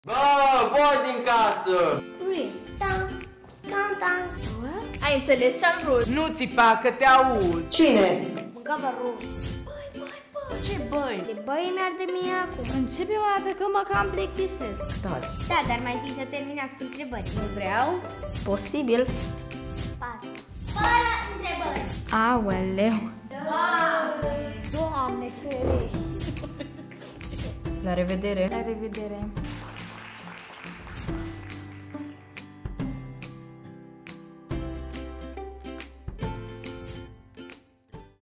Bă, voi din casă! Ai înțeles ce-am vrut? Nu țipa că te aud. Cine? Mâncava rost. Ce băi? De băi mi-arde mie acum. Începe o dată că mă cam plictisesc. Da, dar mai întâi să terminați cu întrebări. Nu vreau. Posibil. 4. Fără întrebări. Aoleu. Doamne ferești. La revedere. La revedere.